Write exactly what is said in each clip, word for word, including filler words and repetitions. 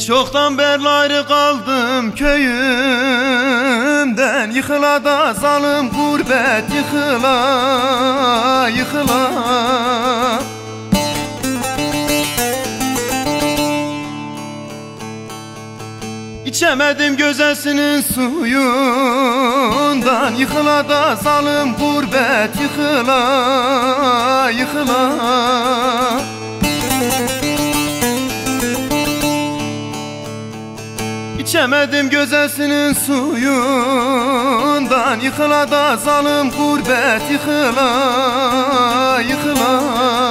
Çoktan beri ayrı kaldım köyümden. Yıkıla da zalim gurbet, yıkıla yıkıla. İçemedim gözesinin suyundan. Yıkıla da zalim gurbet, yıkıla yıkıla. İçemedim gözesinin suyundan. Yıkıla da zalim gurbet, yıkıla yıkıla.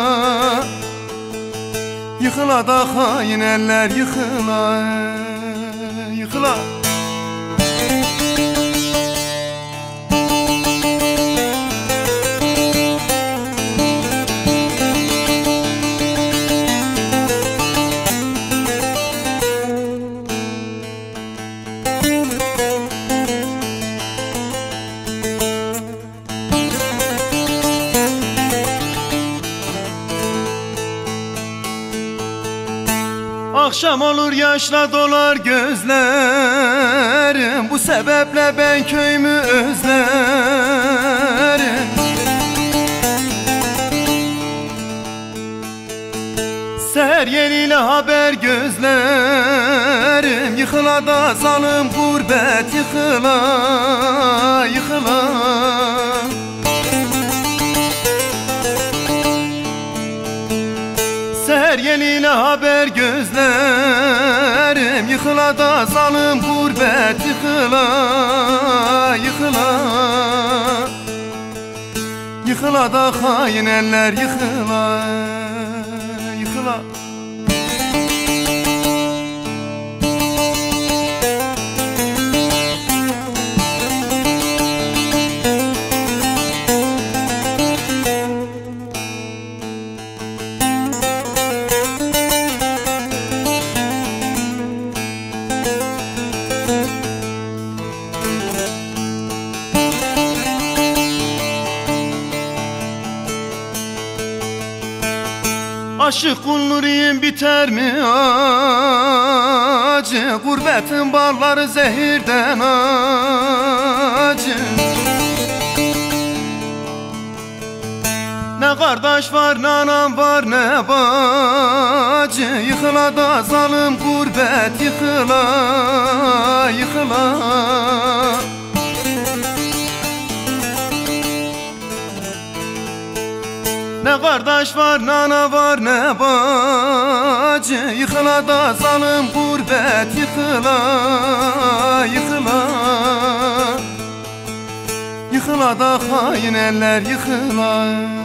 Yıkıla da hain eller, yıkıla yıkıla. Akşam olur yaşla dolar gözlerim. Bu sebeple ben köyümü özlerim. Seher yeliyle haber gözlerim. Yıkıla da zalim gurbet, yıkıla yıkıla. Seher yeliyle haber gözlerim. Yıkıla da zalim gurbet, yıkıla yıkıla. Yıkıla da hain eller, yıkıla yıkıla. Aşık kulluğun biter mi acı? Gurbetin barları zehirden acı. Ne kardeş var, ne anam var, ne bacı. Yıkıla da zalim gurbet, yıkıla yıkıla. Ne kardeş var, ne ana var, ne bacı. Yıkıla da zalim gurbet, yıkıla yıkıla. Yıkıla da hain eller, yıkıla.